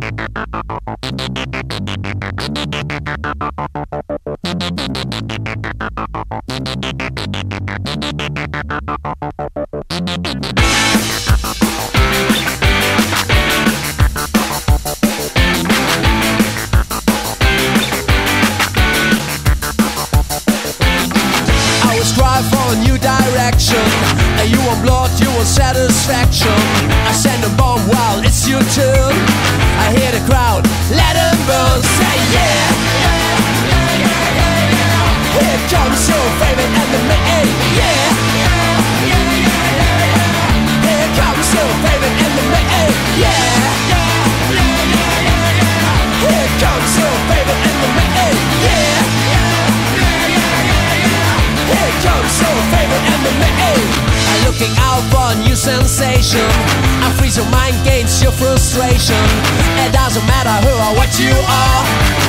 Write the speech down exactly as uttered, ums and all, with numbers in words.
And you want blood, you want satisfaction. I send a bomb while it's your turn. I hear the crowd, let them burn. Say yeah, yeah, yeah, yeah, yeah, yeah. Here comes your favorite enemy. Yeah, yeah, yeah, yeah, yeah. Here comes your favorite enemy. Yeah, yeah, yeah, yeah, yeah, yeah. Here comes your favorite enemy. Yeah, yeah, yeah, yeah, yeah. Here comes your favorite enemy. Looking out for a new sensation. I freeze your mind, gains your frustration. It doesn't matter who or what you are.